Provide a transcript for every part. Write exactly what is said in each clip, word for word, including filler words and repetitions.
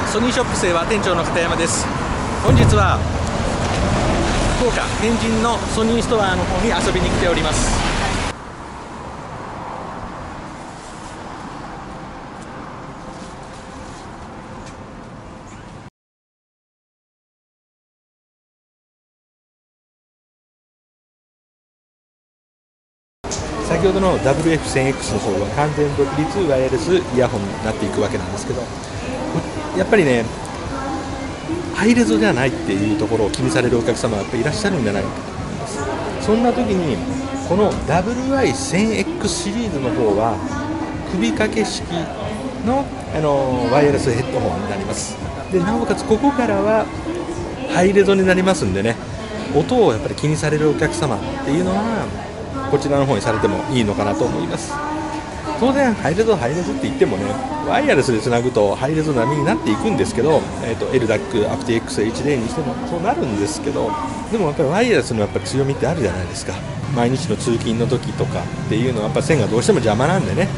ソニーショップ生は店長の片山です。本日は福岡天神のソニーストアの方に遊びに来ております。先ほどの ダブリューエフせんエックス の方は完全独立ワイヤレスイヤホンになっていくわけなんですけど、やっぱりねハイレゾじゃないっていうところを気にされるお客様がやっぱりいらっしゃるんじゃないかと思います。そんな時にこの ダブリューアイせんエックス シリーズの方は首掛け式の、あのワイヤレスヘッドホンになります。でなおかつここからはハイレゾになりますんでね、音をやっぱり気にされるお客様っていうのはこちらの方にされてもいいのかなと思います。当然ハイレゾハイレゾって言ってもね、ワイヤレスでつなぐとハイレゾ並みになっていくんですけど、えー、と エルダック、アプティ エックスエイチディー にしてもそうなるんですけど、でもやっぱりワイヤレスのやっぱり強みってあるじゃないですか。毎日の通勤の時とかっていうのはやっぱ線がどうしても邪魔なんでね、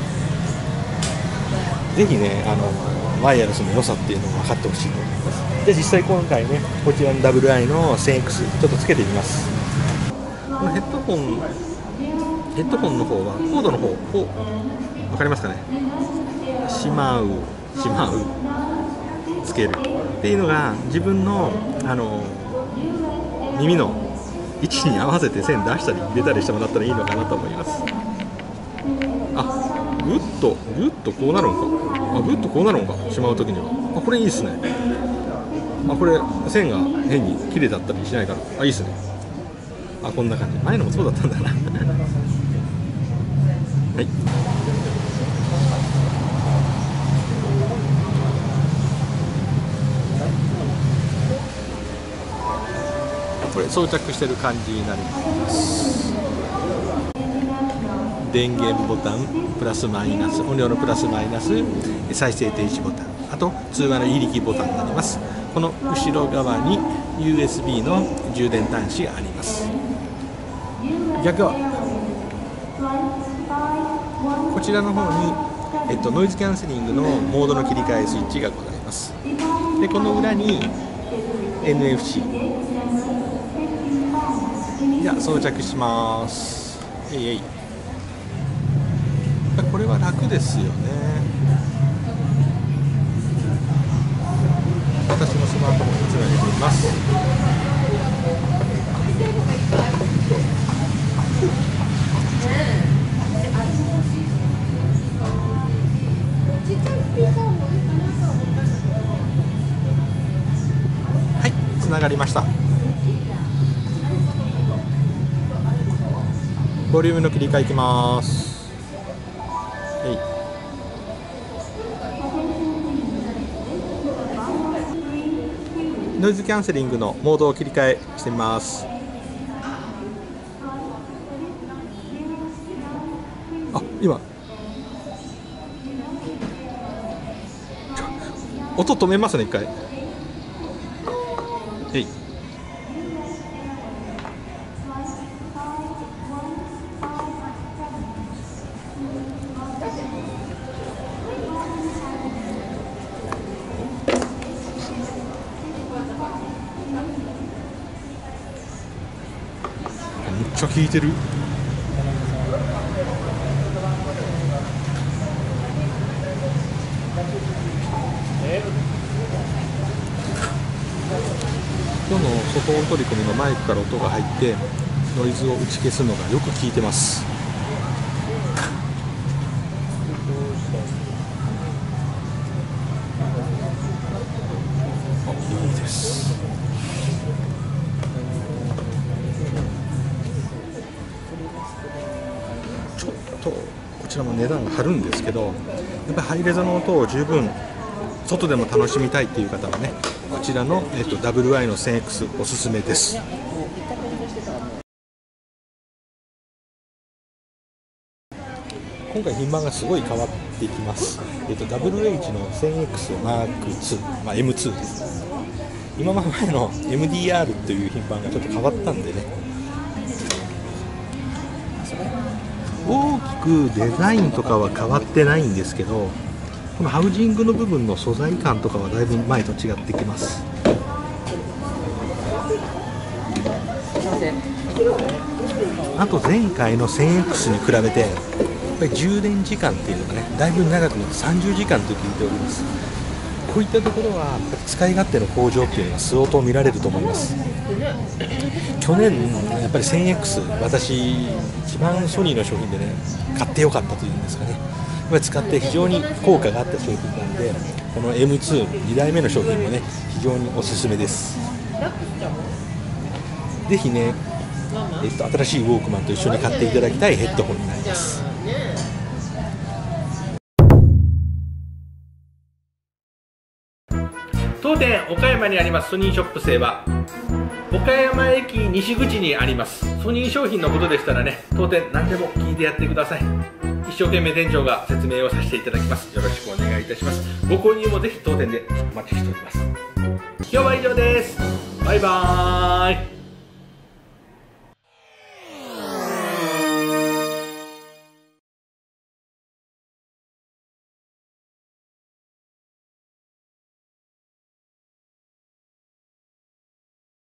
ぜひねあのワイヤレスの良さっていうのを分かってほしいと思います。じゃあ実際今回ねこちらの ダブリューアイ の せんエックス ちょっとつけてみます。このヘッドホンヘッドホンの方はコードの方を分かりますかね、しまうしまうつけるっていうのが自分の、あの耳の位置に合わせて線出したり入れたりしてもらったらいいのかなと思います。あ、グッとグッとこうなるのか、あグッとこうなるのか、しまうときにはあこれいいですね。あこれ線が変に切れだったりしないからあいいですね。あこんな感じ、前のもそうだったんだなはい、これ装着してる感じになります。電源ボタンプラスマイナス、音量のプラスマイナス、再生停止ボタン、あと通話の入力ボタンになります。この後ろ側に ユーエスビー の充電端子があります。逆はこちらの方に、えっと、ノイズキャンセリングのモードの切り替えスイッチがございます。でこの裏に エヌエフシー、 じゃあ装着します。えいえい、これは楽ですよね。私のスマートフォンにつなげてみます。はい、つながりました。ボリュームの切り替えいきます。はい、ノイズキャンセリングのモードを切り替えしてみます。あ、今音止めますね、一回。えい、めっちゃ効いてる。今日の外音取り込みのマイクから音が入ってノイズを打ち消すのがよく効いてます。あ、いいです。ちょっとこちらも値段が張るんですけど、やっぱりハイレゾの音を十分外でも楽しみたいっていう方はね、こちらの、えっと、ダブリューアイ の せんエックス おすすめです。今回品番がすごい変わってきます。えっと、ダブリューエイチ の せんエックス マークツー、まあ、エムツー です。今まで前の エムディーアール という品番がちょっと変わったんでね、大きくデザインとかは変わってないんですけど、 このハウジングの部分の素材感とかはだいぶ前と違ってきます。あと前回の せんエックス に比べてやっぱり充電時間っていうのがねだいぶ長くなってさんじゅうじかんと聞いております。こういったところは使い勝手の向上っていうのが相当見られると思います。去年やっぱり せんエックス 私一番ソニーの商品でね買ってよかったというんですかね、やっぱり使って非常に効果があった商品なんで、この エムツーに 代目の商品もね非常におすすめです。ぜひね、えっと、新しいウォークマンと一緒に買っていただきたいヘッドホンになります。 当店岡山にありますソニーショップ生は岡山駅西口にあります。ソニー商品のことでしたらね、当店何でも聞いてやってください。一生懸命店長が説明をさせていただきます。よろしくお願いいたします。ご購入もぜひ当店でお待ちしております。今日は以上です。バイバーイ。